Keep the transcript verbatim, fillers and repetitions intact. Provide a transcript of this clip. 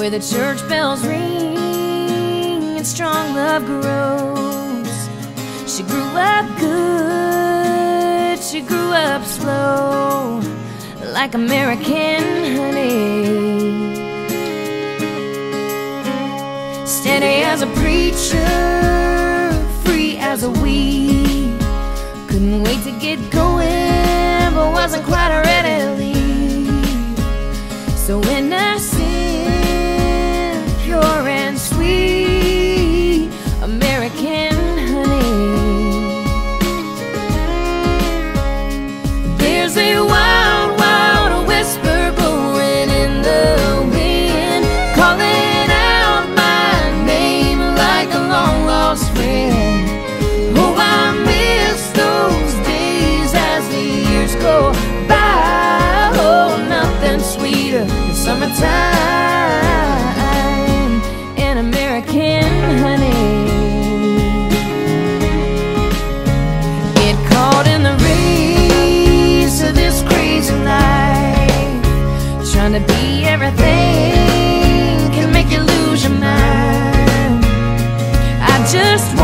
where the church bells ring and strong love grows. She grew up good, she grew up slow, like American honey. Steady as a preacher, free as a weed. Couldn't wait to get going, but wasn't quite ready to leave. So innocent, pure and sweet, American honey. There's a wild, wild whisper blowing in the wind, calling out my name like a long lost friend. Oh, I miss those days as the years go by. Oh, nothing sweeter than summertime and American honey. Get caught in the race of this crazy life, trying to be everything can make you lose your mind. I just